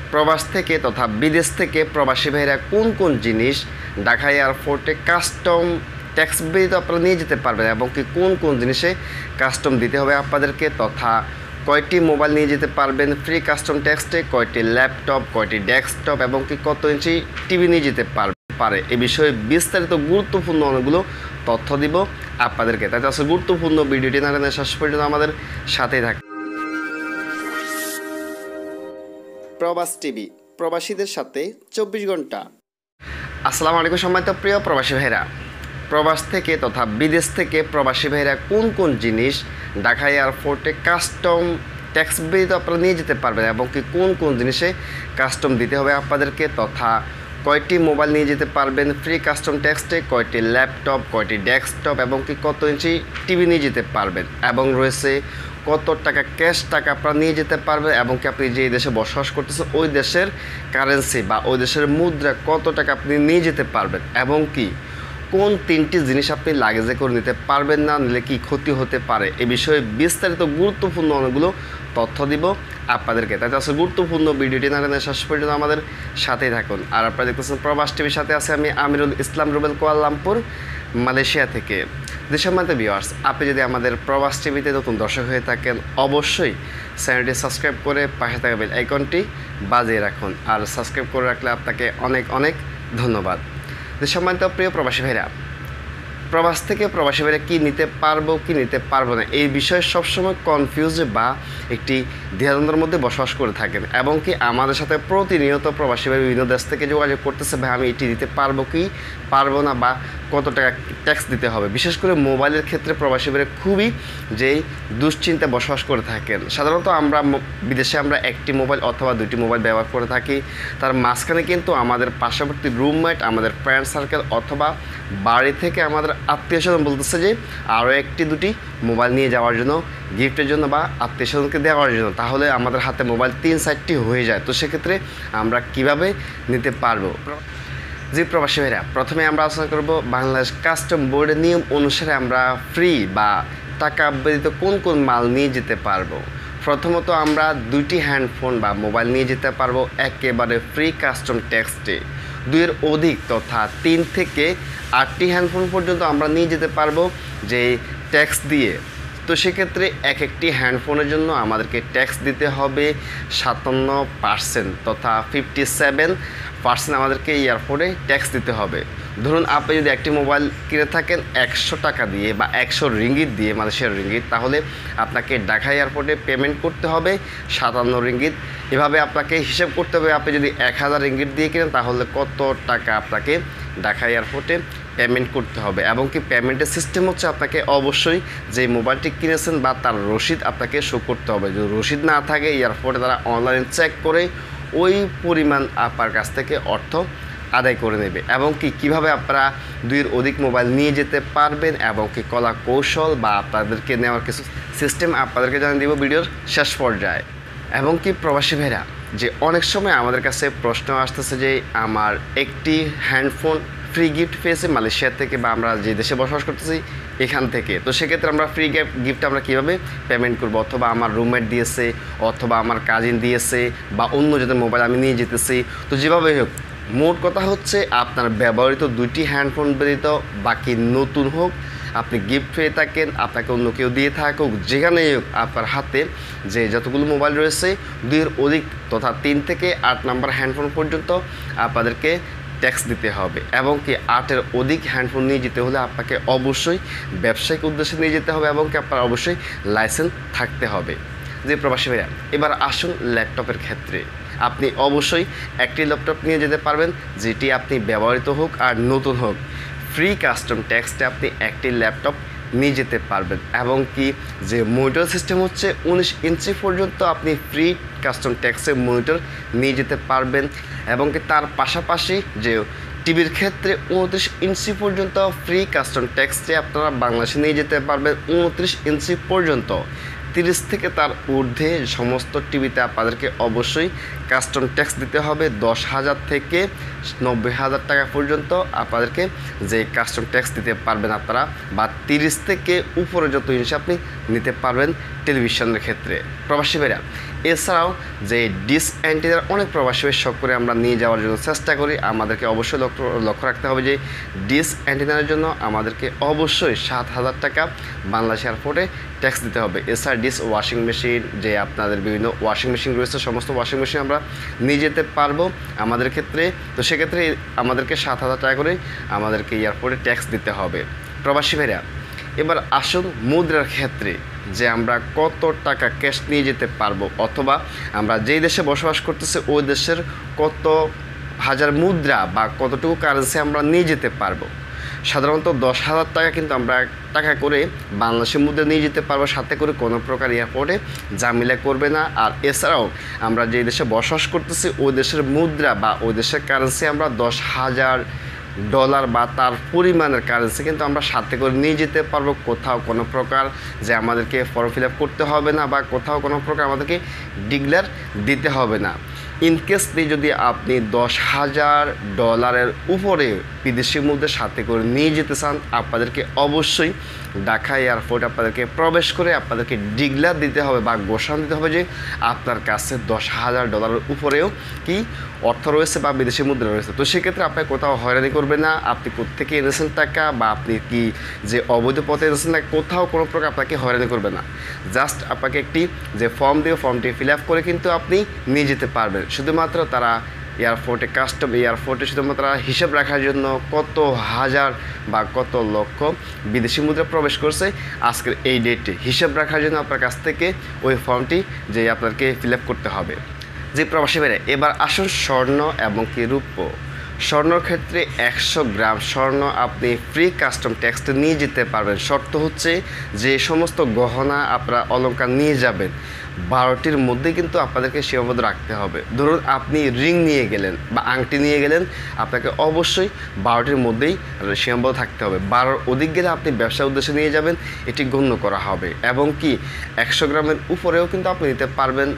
প্রবাস থেকে তথা বিদেশ থেকে প্রবাসী ভাইরা কোন কোন জিনিস ঢাকা এয়ারপোর্টে কাস্টম ট্যাক্স ব্যতীত আপনারা নিয়ে যেতে পারবেন এবং কি কোন কোন জিনিসে কাস্টম দিতে হবে আপনাদেরকে, তথা কয়টি মোবাইল নিয়ে যেতে পারবেন ফ্রি কাস্টম ট্যাক্সে, কয়টি ল্যাপটপ, কয়টি ডেস্কটপ এবং কি কত ইঞ্চি টিভি নিয়ে যেতে পারে এ বিষয়ে বিস্তারিত গুরুত্বপূর্ণ অনেকগুলো তথ্য দিব আপনাদেরকে। তাই আসলে গুরুত্বপূর্ণ ভিডিওটি না শেষ পর্যন্ত আমাদের সাথেই থাকে। প্রবাস টিভি, প্রবাসীদের সাথে 24 ঘন্টা। আসসালামু আলাইকুম সম্মানিত প্রিয় প্রবাসী ভাইরা, প্রবাস থেকে তথা বিদেশ থেকে প্রবাসী ভাইরা কোন কোন জিনিস ঢাকা এয়ারপোর্টে কাস্টম ট্যাক্স ব্যতীত আপনারা নিয়ে যেতে পারবেন এবং কি কোন কোন জিনিসে কাস্টম দিতে হবে আপনাদেরকে, তথা কয়টি মোবাইল নিয়ে যেতে পারবেন ফ্রি কাস্টম ট্যাক্সে, কয়টি ল্যাপটপ, কয়টি ডেস্কটপ এবং কি কত ইঞ্চি টিভি নিয়ে যেতে পারবেন এবং রয়েছে কত টাকা ক্যাশ টাকা আপনারা নিয়ে যেতে পারবেন এবং কি আপনি যে দেশে বসবাস করতেছেন ওই দেশের কারেন্সি বা ওই দেশের মুদ্রা কত টাকা আপনি নিয়ে যেতে পারবেন এবং কি কোন তিনটি জিনিস আপনি লাগেজে করে নিতে পারবেন না, নিলে কি ক্ষতি হতে পারে এ বিষয়ে বিস্তারিত গুরুত্বপূর্ণ অনেকগুলো তথ্য দিব আপনাদেরকে। তাই আসলে গুরুত্বপূর্ণ ভিডিওটি না শেষ পর্যন্ত আমাদের সাথেই থাকুন। আর আপনারা দেখতেছেন প্রবাস টিভির সাথে আছে আমি আমিরুল ইসলাম রুবেল, কুয়ালালামপুর, মালয়েশিয়া থেকে। সম্মানিত ভিউয়ার্স, আপনি যদি আমাদের প্রবাস টিভিতে নতুন দর্শক হয়ে থাকেন অবশ্যই চ্যানেলটি সাবস্ক্রাইব করে পাশে থাকা বেল আইকনটি বাজিয়ে রাখুন। আর সাবস্ক্রাইব করে রাখলে আপনাকে অনেক অনেক ধন্যবাদ। সম্মানিত প্রিয় প্রবাসী ভাইরা, প্রবাস থেকে প্রবাসী ভাইরা কী নিতে পারবো কি নিতে পারবো না এই বিষয়ে সবসময় কনফিউজ বা একটি দ্বিধাদ্বন্দ্বের মধ্যে বসবাস করে থাকেন এবং কি আমাদের সাথে প্রতিনিয়ত প্রবাসী ভাই বিভিন্ন দেশ থেকে যোগাযোগ করতেছে, ভাই আমি এটি দিতে পারবো কি পারবো না বা কত টাকা ট্যাক্স দিতে হবে। বিশেষ করে মোবাইলের ক্ষেত্রে প্রবাসী ভাইরা খুবই যেই দুশ্চিন্তায় বসবাস করে থাকেন। সাধারণত আমরা বিদেশে আমরা একটি মোবাইল অথবা দুটি মোবাইল ব্যবহার করে থাকি, তার মাঝখানে কিন্তু আমাদের পার্শ্ববর্তী রুমমেট, আমাদের ফ্রেন্ড সার্কেল অথবা বাড়ি থেকে আমাদের আত্মীয় স্বজন বলতেছে যে আরও একটি দুটি মোবাইল নিয়ে যাওয়ার জন্য, গিফটের জন্য বা আত্মীয় স্বজনকে দেওয়ার জন্য, তাহলে আমাদের হাতে মোবাইল 3-4টি হয়ে যায়। তো সেক্ষেত্রে আমরা কিভাবে নিতে পারবো? জি প্রবাসী ভাইরা, প্রথমে আমরা আলোচনা করব বাংলাদেশ কাস্টম বোর্ডের নিয়ম অনুসারে আমরা ফ্রি বা টাকা ব্যতীত কোন কোন মাল নিয়ে যেতে পারবো। প্রথমত আমরা দুইটি হ্যান্ডফোন বা মোবাইল নিয়ে যেতে পারবো একেবারে ফ্রি কাস্টম ট্যাক্সে। 2-এর অধিক তথা 3 থেকে 8টি হ্যান্ডফোন পর্যন্ত আমরা নিয়ে যেতে পারবো যে ট্যাক্স দিয়ে। তো সেক্ষেত্রে এক একটি হ্যান্ডফোনের জন্য আমাদেরকে ট্যাক্স দিতে হবে 57% তথা 57% আমাদেরকে এয়ারপোর্টে ট্যাক্স দিতে হবে। ধরুন আপনি যদি একটি মোবাইল কিনে থাকেন 100 টাকা দিয়ে বা 100 রিঙ্গিত দিয়ে, মালয়েশিয়ার রিঙ্গিত, তাহলে আপনাকে ঢাকা এয়ারপোর্টে পেমেন্ট করতে হবে 57 রিঙ্গিত। এভাবে আপনাকে হিসাব করতে হবে আপনি যদি 1000 রিঙ্গিত দিয়ে কিনেন তাহলে কত টাকা আপনাকে ঢাকা এয়ারপোর্টে পেমেন্ট করতে হবে। এবং কি পেমেন্টের সিস্টেম হচ্ছে আপনাকে অবশ্যই যে মোবাইলটি কিনেছেন বা তার রসিদ আপনাকে শো করতে হবে। যদি রসিদ না থাকে এয়ারপোর্টে তারা অনলাইন চেক করে ওই পরিমাণ আপনার কাছ থেকে অর্থ আদায় করে নেবে। এবং কি কীভাবে আপনারা 2-এর অধিক মোবাইল নিয়ে যেতে পারবেন এবং কি কলা কৌশল বা আপনাদেরকে নেওয়ার কিছু সিস্টেম আপনাদেরকে জানিয়ে দেব ভিডিওর শেষ পর্যায়ে। এবং কি প্রবাসী ভাইরা, যে অনেক সময় আমাদের কাছে প্রশ্ন আসতেছে যে আমার একটি হ্যান্ডফোন ফ্রি গিফট পেয়েছে মালয়েশিয়া থেকে বা আমরা যে দেশে বসবাস করতেছি এখান থেকে, তো সেক্ষেত্রে আমরা ফ্রি গিফট আমরা কীভাবে পেমেন্ট করবো, অথবা আমার রুমমেট দিয়েছে অথবা আমার কাজিন দিয়েছে বা অন্য যাদের মোবাইল আমি নিয়ে যেতেছি। তো যেভাবে হোক, মোট কথা হচ্ছে আপনার ব্যবহৃত 2টি হ্যান্ডফোন ব্যতীত বাকি নতুন হোক, আপনি গিফট পেয়ে থাকেন, আপনাকে অন্য কেউ দিয়ে থাকুক, যেখানেই হোক আপনার হাতে যে যতগুলো মোবাইল রয়েছে 2-এর অধিক তথা 3 থেকে 8 নাম্বার হ্যান্ডফোন পর্যন্ত আপনাদেরকে ট্যাক্স দিতে হবে। এবং কি 8-এর অধিক হ্যান্ডফোন নিয়ে যেতে হলে আপনাকে অবশ্যই ব্যবসায়িক উদ্দেশ্যে নিয়ে যেতে হবে এবং কি আপনার অবশ্যই লাইসেন্স থাকতে হবে। যে প্রবাসী ভাইয়া, এবার আসুন ল্যাপটপের ক্ষেত্রে। আপনি অবশ্যই একটি ল্যাপটপ নিয়ে যেতে পারবেন যেটি আপনি ব্যবহৃত হোক আর নতুন হোক, ফ্রি কাস্টম ট্যাক্সে আপনি একটি ল্যাপটপ নিয়ে যেতে পারবেন। এবং কি যে মনিটর সিস্টেম হচ্ছে 19 ইঞ্চি পর্যন্ত আপনি ফ্রি কাস্টম ট্যাক্সে মনিটর নিয়ে যেতে পারবেন। এবং কি তার পাশাপাশি যে টিভির ক্ষেত্রে 29 ইঞ্চি পর্যন্ত ফ্রি কাস্টম ট্যাক্সে আপনারা বাংলাদেশে নিয়ে যেতে পারবেন 29 ইঞ্চি পর্যন্ত। 30 থেকে তার ঊর্ধ্বে সমস্ত টিভিতে আপনাদেরকে অবশ্যই কাস্টম ট্যাক্স দিতে হবে 10,000 থেকে 90,000 টাকা পর্যন্ত আপনাদেরকে যে কাস্টম ট্যাক্স দিতে পারবেন আপনারা, বা 30 থেকে উপরে যত জিনিস আপনি নিতে পারবেন টেলিভিশনের ক্ষেত্রে। প্রবাসী ভাইরা, এছাড়াও যে ডিস অ্যান্টিনার অনেক প্রবাসী ভাই শখ করে আমরা নিয়ে যাওয়ার জন্য চেষ্টা করি, আমাদেরকে অবশ্যই লক্ষ্য রাখতে হবে যে ডিস অ্যান্টিনার জন্য আমাদেরকে অবশ্যই 7,000 টাকা বাংলাদেশ এয়ারপোর্টে ট্যাক্স দিতে হবে। এছাড়া ডিস ওয়াশিং মেশিন, যে আপনাদের বিভিন্ন ওয়াশিং মেশিন রয়েছে, সমস্ত ওয়াশিং মেশিন আমরা নিয়ে যেতে পারবো আমাদের ক্ষেত্রে। তো সেক্ষেত্রে আমাদেরকে 7,000 টাকা করে আমাদেরকে এয়ারপোর্টে ট্যাক্স দিতে হবে প্রবাসী ভাইরা। এবার আসুন মুদ্রার ক্ষেত্রে, যে আমরা কত টাকা ক্যাশ নিয়ে যেতে পারবো, অথবা আমরা যেই দেশে বসবাস করতেছি ওই দেশের কত হাজার মুদ্রা বা কতটুকু কারেন্সি আমরা নিয়ে যেতে পারবো। সাধারণত 10,000 টাকা কিন্তু আমরা টাকা করে বাংলাদেশের মুদ্রা নিয়ে যেতে পারবো, সাথে করে কোনো প্রকার এয়ারপোর্টে ঝামেলা করবে না। আর এছাড়াও আমরা যে দেশে বসবাস করতেছি ওই দেশের মুদ্রা বা ওই দেশের কারেন্সি আমরা $10,000 বা তার পরিমাণের কারেন্সি কিন্তু আমরা সাথে করে নিয়ে যেতে পারবো। কোথাও কোনো প্রকার যে আমাদেরকে ফর্ম ফিল আপ করতে হবে না, বা কোথাও কোনো প্রকার আমাদেরকে ডিক্লেয়ার দিতে হবে না। ইনকেসলি যদি আপনি $10,000 উপরে বিদেশি মুদ্রা সাথে করে নিয়ে যেতে চান, আপনাদেরকে অবশ্যই ঢাকা এয়ারপোর্ট আপনাদেরকে প্রবেশ করে আপনাদেরকে ডিক্লেয়ার দিতে হবে বা ঘোষণা দিতে হবে যে আপনার কাছে $10,000 উপরেও কি অর্থ রয়েছে বা বিদেশি মুদ্রা রয়েছে। তো সেক্ষেত্রে আপনাকে কোথাও হয়রানি করবে না, আপনি কোত্থেকে এনেছেন টাকা বা আপনি কি যে অবৈধ পথে এনেছেন না, কোথাও কোনো প্রকার আপনাকে হয়রানি করবে না। জাস্ট আপনাকে একটি যে ফর্ম দিয়ে ফর্মটি ফিল আপ করে কিন্তু আপনি নিয়ে যেতে পারবেন। শুধুমাত্র তারা এয়ারপোর্টে এয়ারপোর্টে শুধুমাত্র হিসাব রাখার জন্য কত হাজার বা কত লক্ষ বিদেশি মুদ্রা প্রবেশ করছে আজকের এই ডেটে হিসাব রাখার জন্য আপনার কাছ থেকে ওই ফর্মটি যে আপনাকে ফিল আপ করতে হবে। যে প্রবাসী ভাইরা, এবার আসুন স্বর্ণ এবং কি রূপ্য। স্বর্ণর ক্ষেত্রে 100 গ্রাম স্বর্ণ আপনি ফ্রি কাস্টম ট্যাক্সটা নিয়ে যেতে পারবেন। শর্ত হচ্ছে যে সমস্ত গহনা আপনারা অলংকার নিয়ে যাবেন 12টির মধ্যে কিন্তু আপনাদেরকে সীমাবদ্ধ রাখতে হবে। ধরুন আপনি রিং নিয়ে গেলেন বা আংটি নিয়ে গেলেন, আপনাকে অবশ্যই 12টির মধ্যেই সীমাবদ্ধ থাকতে হবে। 12র অধিক গেলে আপনি ব্যবসার উদ্দেশ্যে নিয়ে যাবেন, এটি গণ্য করা হবে। এবং কি 100 গ্রামের উপরেও কিন্তু আপনি নিতে পারবেন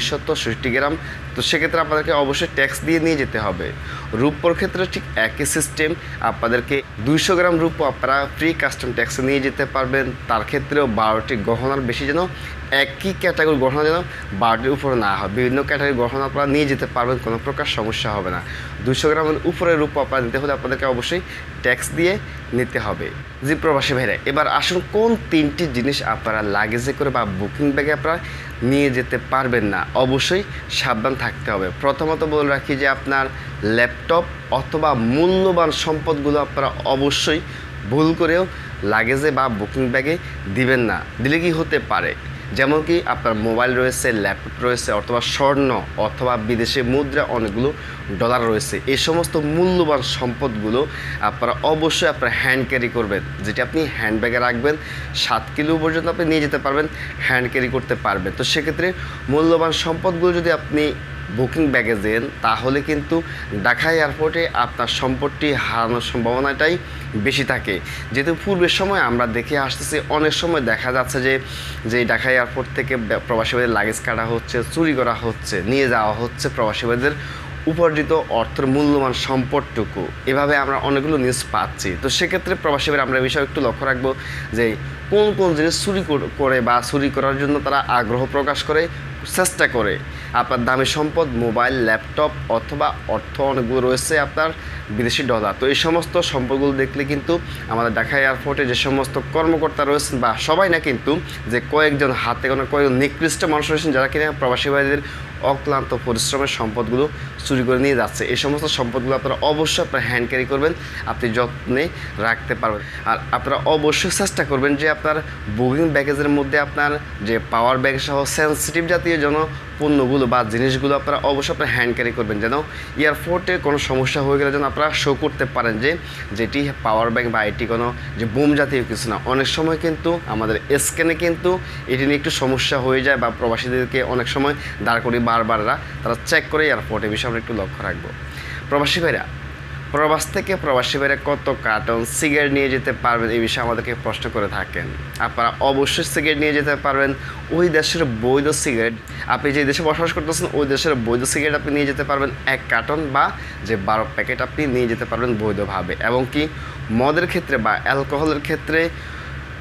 260 গ্রাম। তো সেক্ষেত্রে আপনাদেরকে অবশ্যই ট্যাক্স দিয়ে নিয়ে যেতে হবে। রূপোর ক্ষেত্রে ঠিক একই সিস্টেম, আপনাদেরকে 200 গ্রাম রূপো আপনারা ফ্রি কাস্টম ট্যাক্সে নিয়ে যেতে পারবেন। তার ক্ষেত্রেও 12টি গহনার বেশি যেন একই ক্যাটাগরি গহনা যেন 12টির উপরে না হয়, বিভিন্ন ক্যাটাগরি গহনা আপনারা নিয়ে যেতে পারবেন, কোনো প্রকার সমস্যা হবে না। 200 গ্রামের উপরে রূপো আপনারা নিতে হলে আপনাদেরকে অবশ্যই ট্যাক্স দিয়ে নিতে হবে। জি প্রবাসী ভাইরা, এবার আসুন কোন 3টি জিনিস আপনারা লাগেজে করে বা বুকিং ব্যাগে আপনারা নিয়ে যেতে পারবেন না, অবশ্যই সাবধান থাকতে হবে। প্রথমত বলে রাখি যে আপনার ল্যাপটপ অথবা মূল্যবান সম্পদগুলো আপনারা অবশ্যই ভুল করেও লাগেজে বা বুকিং ব্যাগে দিবেন না। দিলে কি হতে পারে, যেমন কি আপনার মোবাইল রয়েছে, ল্যাপটপ রয়েছে, অথবা স্বর্ণ অথবা বিদেশি মুদ্রা অনেকগুলো ডলার রয়েছে, এই সমস্ত মূল্যবান সম্পদগুলো আপনারা অবশ্যই আপনার হ্যান্ড ক্যারি করবেন। যেটা আপনি হ্যান্ডব্যাগে রাখবেন, 7 কিলো পর্যন্ত আপনি নিয়ে যেতে পারবেন, হ্যান্ড ক্যারি করতে পারবেন। তো সেক্ষেত্রে মূল্যবান সম্পদগুলো যদি আপনি বুকিং ব্যাগে দেন, তাহলে কিন্তু ঢাকা এয়ারপোর্টে আপনার সম্পদটি হারানোর সম্ভাবনাটাই বেশি থাকে। যেহেতু পূর্বের সময় আমরা দেখে আসতেছি, অনেক সময় দেখা যাচ্ছে যে ঢাকা এয়ারপোর্ট থেকে প্রবাসীদের লাগেজ কাটা হচ্ছে, চুরি করা হচ্ছে, নিয়ে যাওয়া হচ্ছে প্রবাসীদের উপার্জিত অর্থের মূল্যবান সম্পদটুকু। এভাবে আমরা অনেকগুলো নিউজ পাচ্ছি। তো সেক্ষেত্রে প্রবাসীরা আমরা এই বিষয়ে একটু লক্ষ্য রাখবো যে কোন কোন জিনিস চুরি করে বা চুরি করার জন্য তারা আগ্রহ প্রকাশ করে, চেষ্টা করে। আপনার দামি সম্পদ মোবাইল, ল্যাপটপ অথবা অর্থ অনেকগুলো রয়েছে আপনার বিদেশি ডলার। তো এই সমস্ত সম্পদগুলো দেখলে কিন্তু আমাদের ঢাকা এয়ারপোর্টে যে সমস্ত কর্মকর্তা রয়েছেন, বা সবাই না কিন্তু, যে কয়েকজন হাতে কোনো কয়েকজন নিকৃষ্ট মানুষ রয়েছেন যারা কিনা প্রবাসী ভাইদের অক্লান্ত পরিশ্রমের সম্পদগুলো চুরি করে নিয়ে যাচ্ছে। এই সমস্ত সম্পদগুলো আপনারা অবশ্যই আপনার হ্যান্ড ক্যারি করবেন, আপনি যত্নে রাখতে পারবেন। আর আপনারা অবশ্যই চেষ্টা করবেন যে আপনার বুকিং ব্যাগেজের মধ্যে আপনার যে পাওয়ার ব্যাগ সহ সেন্সিটিভ জাতীয় যেন পণ্যগুলো বা জিনিসগুলো আপনারা অবশ্যই আপনার হ্যান্ড ক্যারি করবেন, যেন এয়ারপোর্টে কোনো সমস্যা হয়ে গেলে যেন আপনারা শো করতে পারেন যে যেটি পাওয়ার ব্যাংক বা এটি কোনো যে বুম জাতীয় কিছু না। অনেক সময় কিন্তু আমাদের স্ক্যানে কিন্তু এটি নিয়ে একটু সমস্যা হয়ে যায়, বা প্রবাসীদেরকে অনেক সময় দাঁড় করি বারবাররা তারা চেক করে এয়ারপোর্টে, বিষয়ে আমরা একটু লক্ষ্য রাখবো। প্রবাসী ভাইরা, প্রবাস থেকে প্রবাসী ভাইরা কত কার্টন সিগারেট নিয়ে যেতে পারবেন, এই বিষয়ে আমাদেরকে প্রশ্ন করে থাকেন। আপনারা অবশ্যই সিগারেট নিয়ে যেতে পারবেন। ওই দেশের বৈধ সিগারেট, আপনি যে দেশে বসবাস করতেছেন ওই দেশের বৈধ সিগারেট আপনি নিয়ে যেতে পারবেন 1 কার্টন বা যে 12 প্যাকেট আপনি নিয়ে যেতে পারবেন বৈধভাবে। এবং কি মদের ক্ষেত্রে বা অ্যালকোহলের ক্ষেত্রে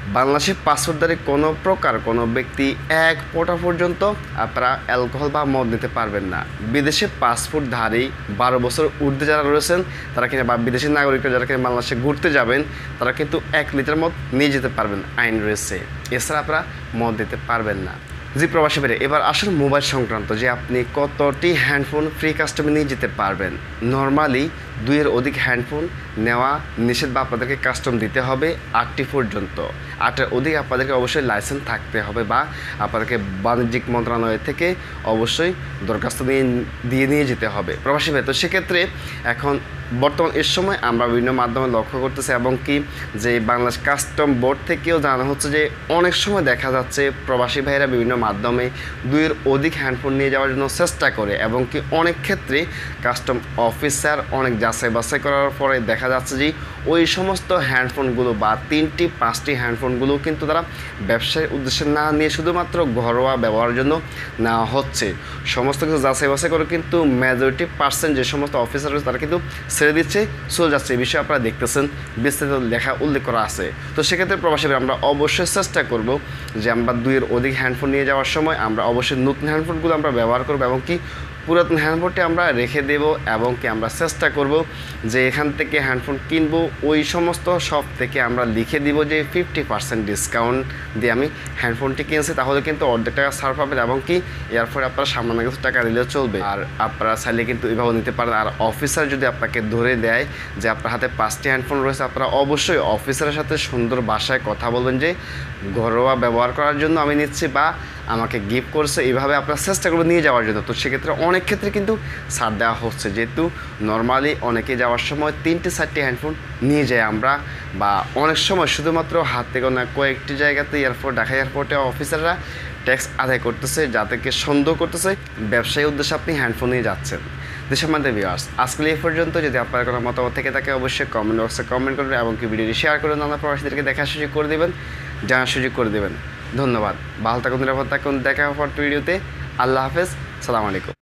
বাংলাদেশের পাসপোর্টধারী কোনো প্রকার কোনো ব্যক্তি 1 ফোঁটা পর্যন্ত আপনারা অ্যালকোহল বা মদ নিতে পারবেন না। বিদেশে পাসপোর্টধারী 12 বছর ঊর্ধ্বে যারা রয়েছেন তারা কিনা বা বিদেশি নাগরিকরা যারা কিনা বাংলাদেশে ঘুরতে যাবেন তারা কিন্তু 1 লিটার মদ নিয়ে যেতে পারবেন, আইন রয়েছে। এছাড়া আপনারা মদ দিতে পারবেন না। জি প্রবাসী ভাইরা, এবার আসল মোবাইল সংক্রান্ত যে আপনি কতটি হ্যান্ডফোন ফ্রি কাস্টমে নিয়ে যেতে পারবেন। নর্মালি 2-এর অধিক হ্যান্ডফোন নেওয়া নিষেধ বা আপনাদেরকে কাস্টম দিতে হবে 8টি পর্যন্ত। 8-এর অধিক আপনাদেরকে অবশ্যই লাইসেন্স থাকতে হবে বা আপনাদেরকে বাণিজ্যিক মন্ত্রণালয় থেকে অবশ্যই দরখাস্ত নিয়ে যেতে হবে প্রবাসী ভাই। তো সেক্ষেত্রে এখন বর্তমান এর সময় আমরা বিভিন্ন মাধ্যমে লক্ষ্য করতেছি এবং কি যে বাংলাদেশ কাস্টম বোর্ড থেকেও জানা হচ্ছে যে অনেক সময় দেখা যাচ্ছে প্রবাসী ভাইয়েরা বিভিন্ন মাধ্যমে 2-এর অধিক হ্যান্ডফোন নিয়ে যাওয়ার জন্য চেষ্টা করে এবং কি অনেক ক্ষেত্রে কাস্টম অফিসার অনেক যাচাই বাছাই করার পরে দেখা যাচ্ছে যে ওই সমস্ত হ্যান্ডফোনগুলো বা 3টি 5টি হ্যান্ডফোনগুলো কিন্তু তারা ব্যবসায়িক উদ্দেশ্যে না নিয়ে শুধুমাত্র ঘরোয়া ব্যবহারের জন্য নেওয়া হচ্ছে। সমস্ত কিছু যাচাই বাছাই করে কিন্তু মেজরিটি পার্সেন্ট যে সমস্ত অফিসার রয়েছে তারা কিন্তু ছেড়ে দিচ্ছে, চলে যাচ্ছে। এই বিষয়ে আপনারা দেখতেছেন বিস্তারিত লেখা উল্লেখ করা আছে। তো সেক্ষেত্রে প্রবাসী আমরা অবশ্যই চেষ্টা করব যে আমরা 2-এর অধিক হ্যান্ডফোন নিয়ে যাওয়ার সময় আমরা অবশ্যই নতুন হ্যান্ডফোনগুলো আমরা ব্যবহার করব এবং কি পুরাতন হ্যান্ডফোনটি আমরা রেখে দেব এবং কি আমরা চেষ্টা করব যে এখান থেকে হ্যান্ডফোন কিনবো ওই সমস্ত শপ থেকে আমরা লিখে দিব যে 50% ডিসকাউন্ট দিয়ে আমি হ্যান্ডফোনটি কিনছি, তাহলে কিন্তু অর্ধেক টাকা ছাড় পাবেন এবং কি এর ফলে আপনারা সামান্য কিছু টাকা দিলেও চলবে। আর আপনারা চাইলে কিন্তু এইভাবে নিতে পারেন। আর অফিসার যদি আপনাকে ধরে দেয় যে আপনার হাতে 5টি হ্যান্ডফোন রয়েছে, আপনারা অবশ্যই অফিসারের সাথে সুন্দর ভাষায় কথা বলবেন যে ঘরোয়া ব্যবহার করার জন্য আমি নিচ্ছি বা আমাকে গিফট করছে, এইভাবে আপনারা চেষ্টা করবেন নিয়ে যাওয়ার জন্য। তো সেক্ষেত্রে অনেক ক্ষেত্রে কিন্তু ছাড় দেওয়া হচ্ছে, যেহেতু নর্মালি অনেকে যাওয়ার সময় 3-4টি হ্যান্ডফোন নিয়ে যাই আমরা, বা অনেক সময় শুধুমাত্র হাত থেকে না কয়েকটি জায়গাতে এয়ারপোর্ট ঢাকা এয়ারপোর্টে অফিসাররা ট্যাক্স আদায় করতেছে, যাদেরকে সন্দেহ করতেছে ব্যবসায়ী উদ্দেশ্যে আপনি হ্যান্ডফোন নিয়ে যাচ্ছেন। দেশের মধ্যে ভিউয়ার্স, আজকে এই পর্যন্ত। যদি আপনার কোনো মতামত থেকে থাকে অবশ্যই কমেন্ট বক্সে কমেন্ট করবেন এবং কি ভিডিওটি শেয়ার করে নানা প্রবাসীদেরকে দেখার সুযোগ করে দেবেন, জানার সুযোগ করে দেবেন। ধন্যবাদ। ভালো থাকুন, নিরাপদ থাকুন। দেখা হওয়ার ভিডিওতে। আল্লাহ হাফেজ, সালাম আলাইকুম।